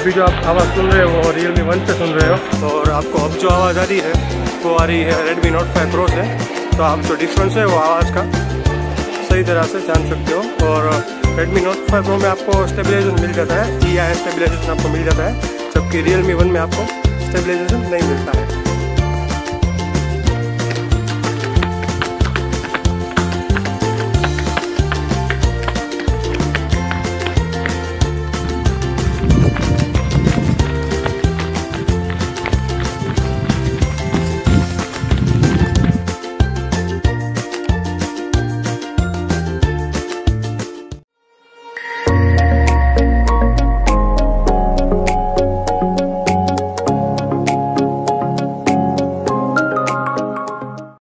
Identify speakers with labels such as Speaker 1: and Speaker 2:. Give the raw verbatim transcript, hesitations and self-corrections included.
Speaker 1: अभी जो आप आवाज़ सुन रहे हो वो रियलमी वन पे सुन रहे हो, और आपको अब जो आवाज़ आ रही है वो आ रही है रेडमी नोट फाइव प्रो से। तो आप जो डिफरेंस है वो आवाज़ का सही तरह से जान सकते हो। और रेडमी नोट फाइव प्रो में आपको स्टेबलाइजेशन मिल जाता है, ई आई स्टेबलाइजेशन आपको मिल जाता है, जबकि रियलमी वन में आपको स्टेबलाइजेशन नहीं मिलता है।